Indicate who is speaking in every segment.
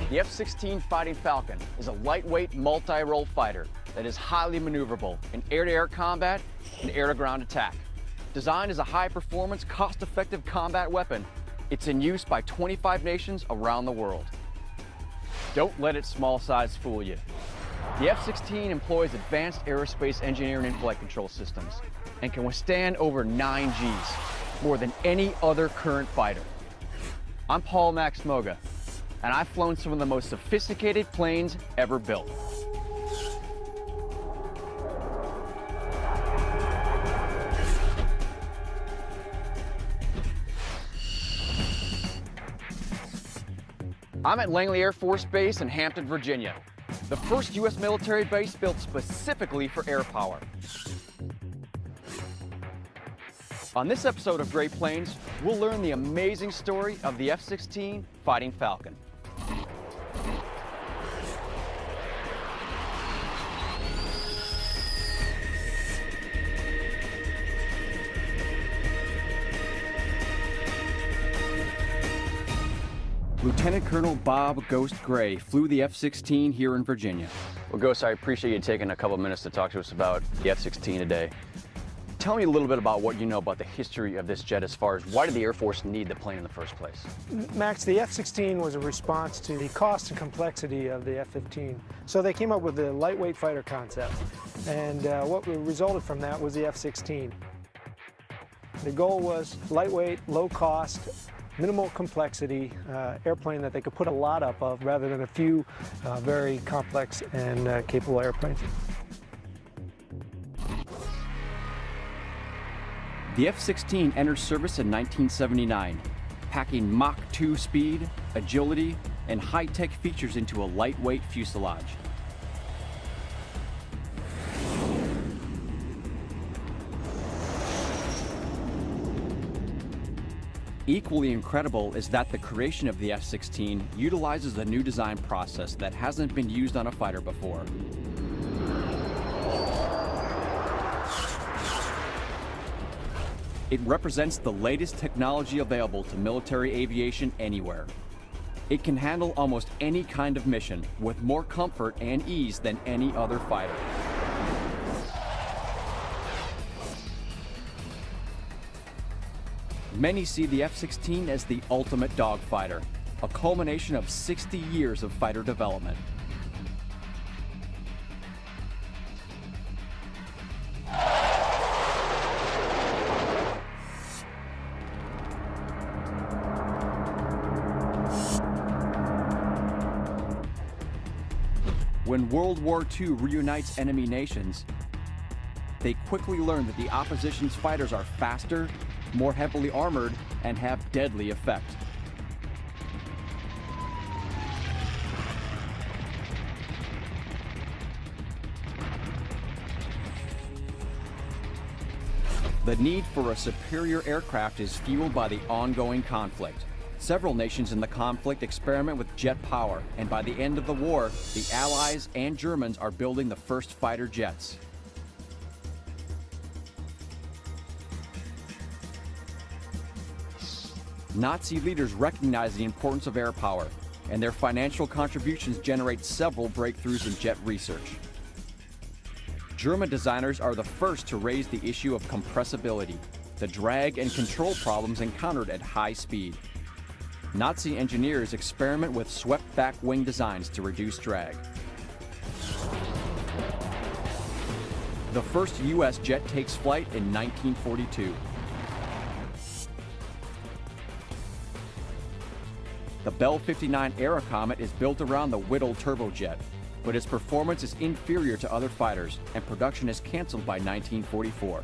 Speaker 1: The F-16 Fighting Falcon is a lightweight multi-role fighter that is highly maneuverable in air-to-air combat and air-to-ground attack. Designed as a high-performance, cost-effective combat weapon, it's in use by 25 nations around the world. Don't let its small size fool you. The F-16 employs advanced aerospace engineering and flight control systems and can withstand over 9 Gs, more than any other current fighter. I'm Paul Maxmoga, and I've flown some of the most sophisticated planes ever built. I'm at Langley Air Force Base in Hampton, Virginia, the first U.S. military base built specifically for air power. On this episode of Great Planes, we'll learn the amazing story of the F-16 Fighting Falcon. Lieutenant Colonel Bob Ghost Gray flew the F-16 here in Virginia. Well, Ghost, I appreciate you taking a couple minutes to talk to us about the F-16 today. Tell me a little bit about what you know about the history of this jet as far as why did the Air Force need the plane in the first place?
Speaker 2: Max, the F-16 was a response to the cost and complexity of the F-15. So they came up with the lightweight fighter concept. And what resulted from that was the F-16. The goal was lightweight, low cost, minimal complexity airplane that they could put a lot up of rather than a few very complex and capable airplanes.
Speaker 1: The F-16 entered service in 1979, packing Mach 2 speed, agility, and high-tech features into a lightweight fuselage. Equally incredible is that the creation of the F-16 utilizes a new design process that hasn't been used on a fighter before. It represents the latest technology available to military aviation anywhere. It can handle almost any kind of mission with more comfort and ease than any other fighter. Many see the F-16 as the ultimate dogfighter, a culmination of 60 years of fighter development. When World War II reunites enemy nations, they quickly learn that the opposition's fighters are faster, more heavily armored, and have deadly effect. The need for a superior aircraft is fueled by the ongoing conflict. Several nations in the conflict experiment with jet power, and by the end of the war, the Allies and Germans are building the first fighter jets. Nazi leaders recognize the importance of air power, and their financial contributions generate several breakthroughs in jet research. German designers are the first to raise the issue of compressibility, the drag and control problems encountered at high speed. Nazi engineers experiment with swept-back wing designs to reduce drag. The first U.S. jet takes flight in 1942. The Bell 59 Aerocomet is built around the Whittle turbojet, but its performance is inferior to other fighters, and production is canceled by 1944.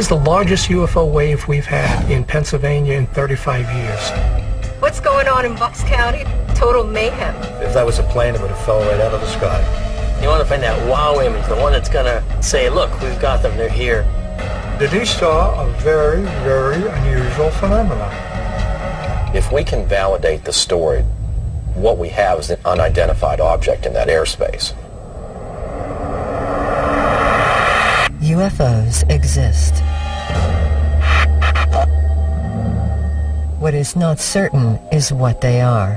Speaker 2: This is the largest UFO wave we've had in Pennsylvania in 35 years.
Speaker 3: What's going on in Bucks County? Total mayhem.
Speaker 4: If that was a plane, it would have fell right out of the sky.
Speaker 5: You want to find that wow image, the one that's going to say, look, we've got them, they're here.
Speaker 6: That he saw a very, very unusual phenomenon.
Speaker 7: If we can validate the story, what we have is an unidentified object in that airspace.
Speaker 8: UFOs exist. What is not certain is what they are.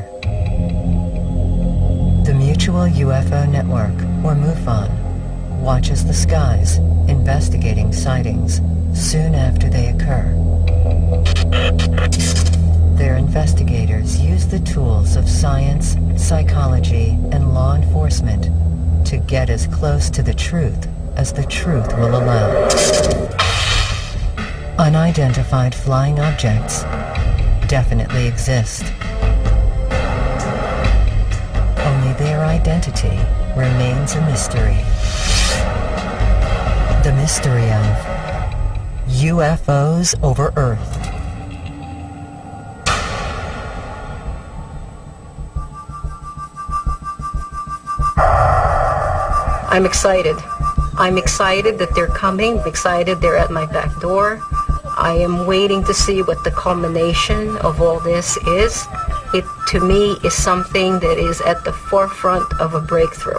Speaker 8: The Mutual UFO Network, or MUFON, watches the skies, investigating sightings soon after they occur. Their investigators use the tools of science, psychology, and law enforcement to get as close to the truth as the truth will allow. Unidentified flying objects definitely exist. Only their identity remains a mystery. The mystery of UFOs over Earth.
Speaker 3: I'm excited. I'm excited that they're coming. I'm excited they're at my back door. I am waiting to see what the culmination of all this is. It, to me, is something that is at the forefront of a breakthrough.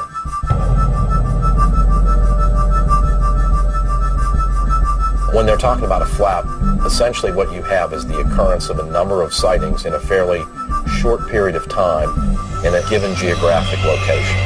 Speaker 7: When they're talking about a flap, essentially what you have is the occurrence of a number of sightings in a fairly short period of time in a given geographic location.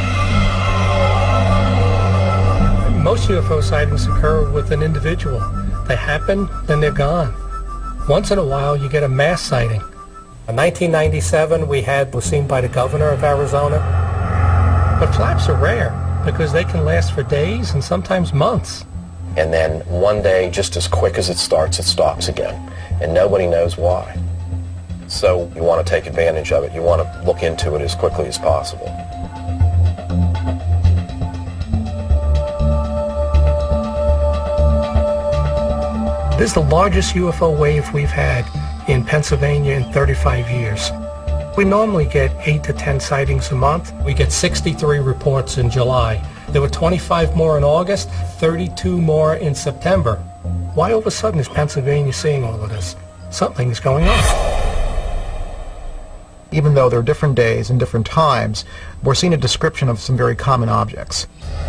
Speaker 2: Most UFO sightings occur with an individual. They happen, then they're gone. Once in a while, you get a mass sighting. In 1997, was seen by the governor of Arizona. But flaps are rare because they can last for days and sometimes months.
Speaker 7: And then one day, just as quick as it starts, it stops again. And nobody knows why. So you want to take advantage of it. You want to look into it as quickly as possible.
Speaker 2: This is the largest UFO wave we've had in Pennsylvania in 35 years. We normally get 8 to 10 sightings a month. We get 63 reports in July. There were 25 more in August, 32 more in September. Why all of a sudden is Pennsylvania seeing all of this? Something's going on.
Speaker 9: Even though there are different days and different times, we're seeing a description of some very common objects.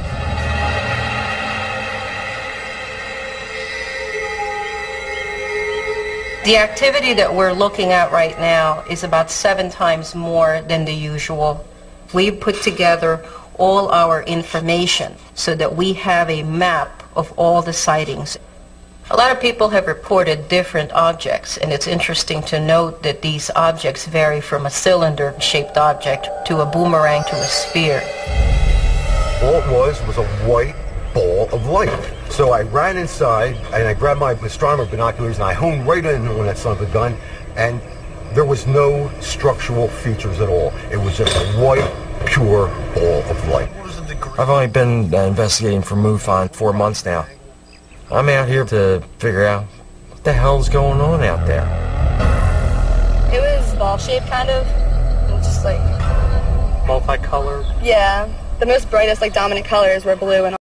Speaker 3: The activity that we're looking at right now is about 7 times more than the usual. We put together all our information so that we have a map of all the sightings. A lot of people have reported different objects, and it's interesting to note that these objects vary from a cylinder-shaped object to a boomerang to a sphere.
Speaker 6: All it was a white ball of light. So I ran inside and I grabbed my astronomer binoculars and I honed right in on that son of a gun, and there was no structural features at all. It was just a white, pure ball of light.
Speaker 5: I've only been investigating for MUFON 4 months now. I'm out here to figure out what the hell's going on out there.
Speaker 10: It was ball-shaped, kind of. It was just like...
Speaker 2: Multicolored?
Speaker 10: Yeah. The most brightest, dominant colors were blue and